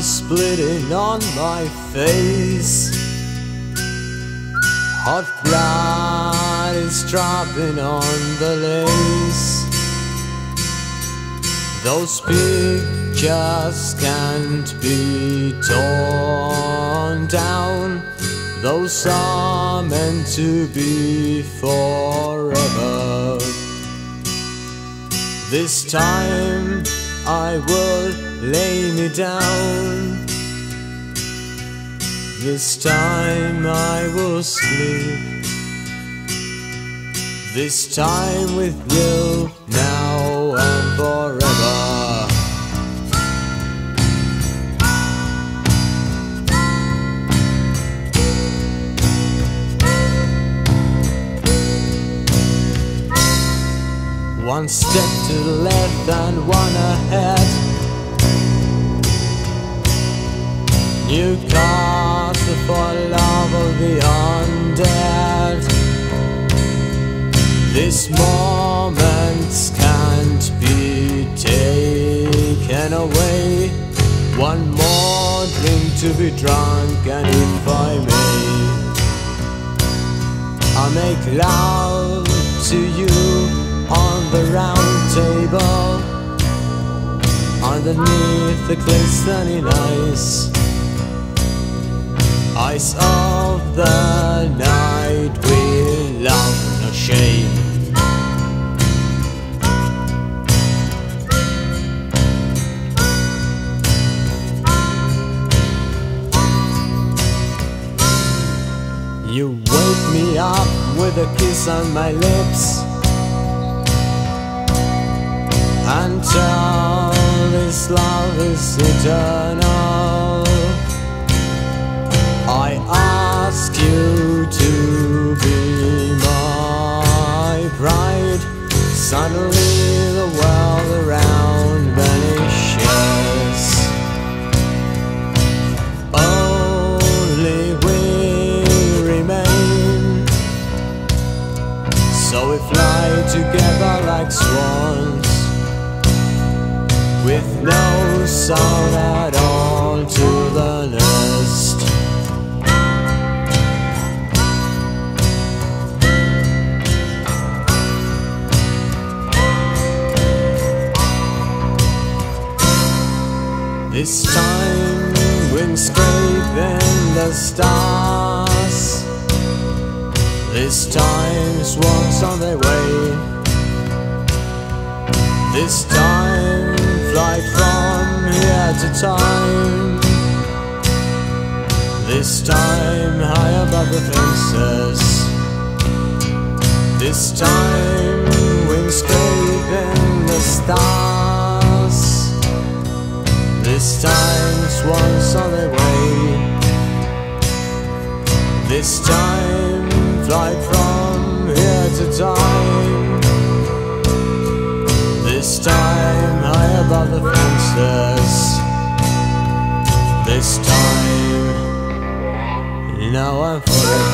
is bleeding on my face. Hot blood is dropping on the lace. Those pictures can't be torn down. Those are meant to be forever. This time I will lay me down. This time I will sleep. This time with you, now and forever. One step to the left and one ahead. New castle for love of the undead. This moment can't be taken away. One more drink to be drunk, and if I may, I make love to you on the round table, underneath the glistening ice. Ice of the night, we love no shame. You wake me up with a kiss on my lips, and tell this love is eternal. I ask you to be my bride. Suddenly the world around vanishes. Only we remain, so we fly together like swans, with no sound at all to the nest. This time wings scraping the stars. This time swans on their way. This time flight from here to time. This time high above the fences. This time wings scraping the stars. This time swans on their way. This time flight from here to time. This time high above the fences. This time now and forever.